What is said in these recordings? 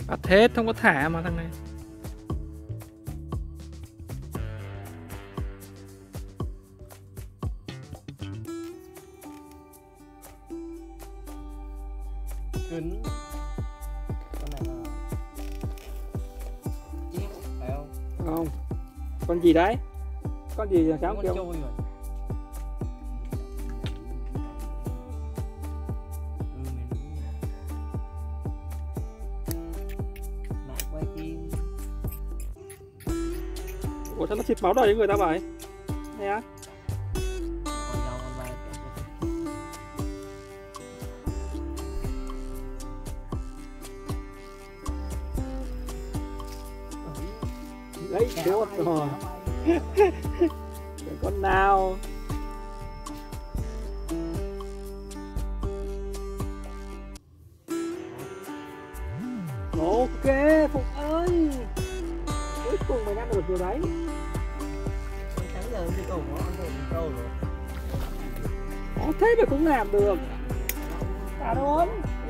Bắt hết, không có thả mà thằng này. Cứng. Con này là chim phải không? Không. Con gì đấy? Con gì là cháu Con kêu? trôi rồi. Lại quay chim. Ủa sao nó xịt máu đầy với người ta vậy? Này á? Con dao con bay Đấy, chết rồi. Con nào? Ok, Phục ơi. Cuối cùng mày đã được điều đấy. sáng giờ đi cầu nó ăn được câu rồi. Thế mà cũng làm được. Cảm ơn.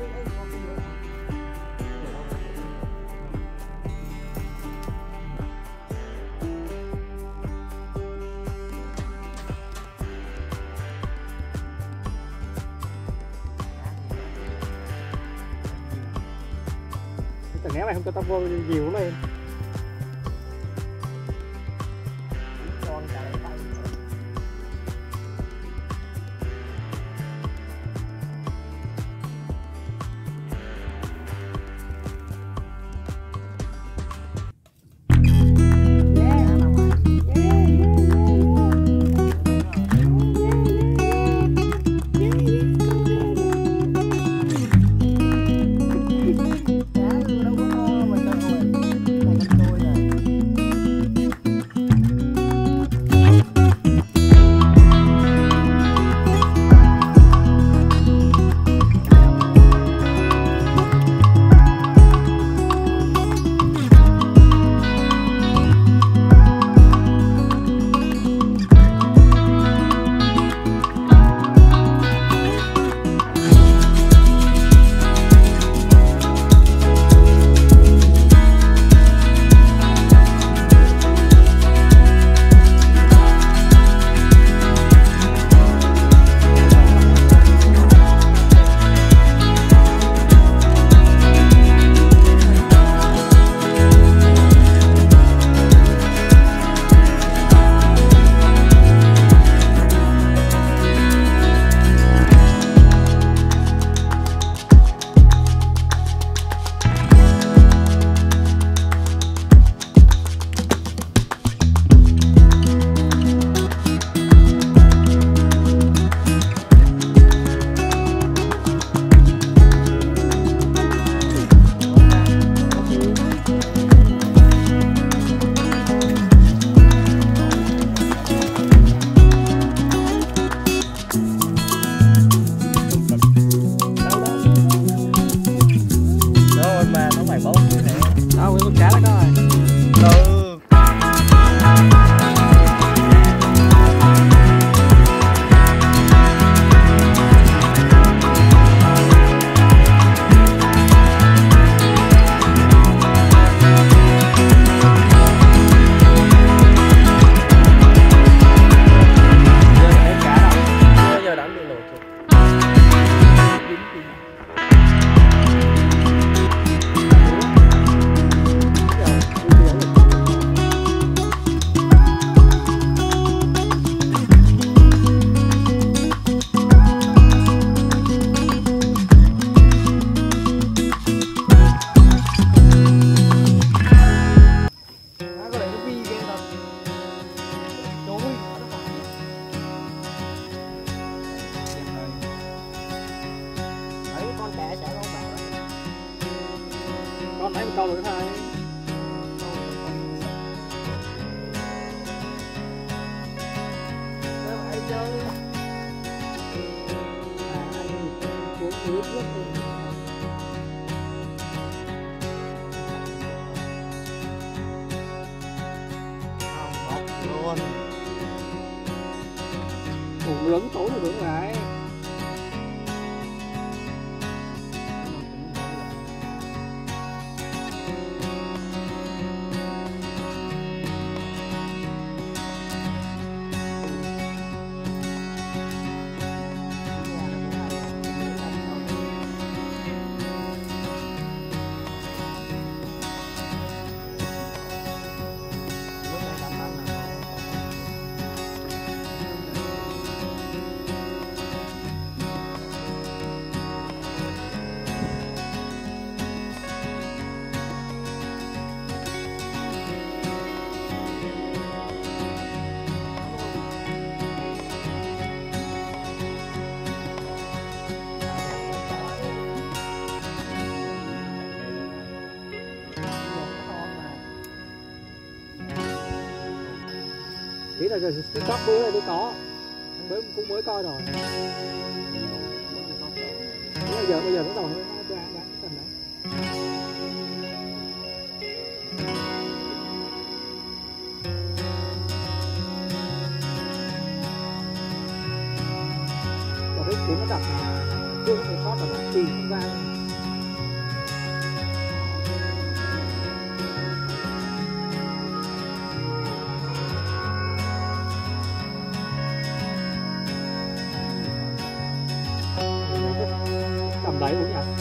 Thằng mày không cho tao vô nhiều lên. Con cả lấy tay. Đâu, con cá đó coi. Ừ. Giờ đánh bị lột rồi. Con nãy một câu rồi thôi. Ai chơi? Anh uống nước luôn. Luôn. Ủa lớn tối rồi đúng lại. biết là cái shop bữa này tôi có, bữa cũng mới coi rồi. Bây giờ bắt đầu nó bán cái tầm đấy. Và cái cuốn nó đặt chưa có một shop là nó tìm không ra. Tầm đấy cũng nhỉ.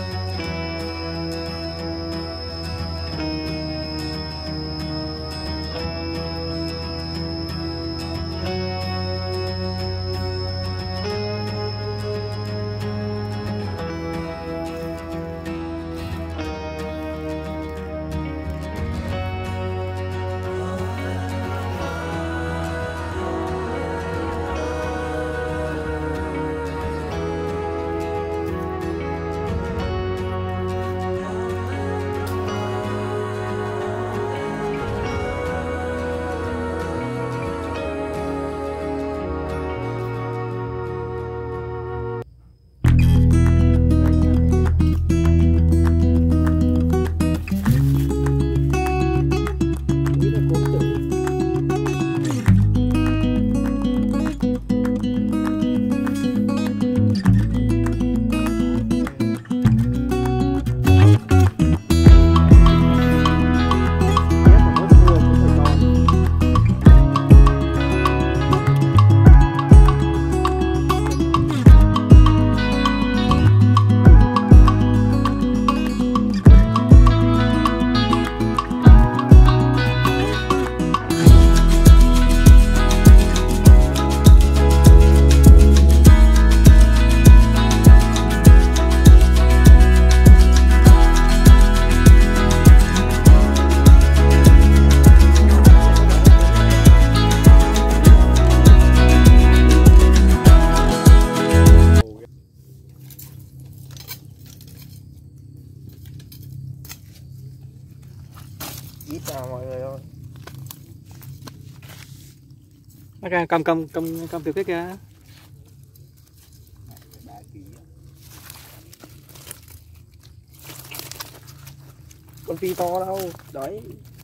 Ít chào mọi người ơi. Cầm tiểu cái kìa. Con phi to đâu đấy.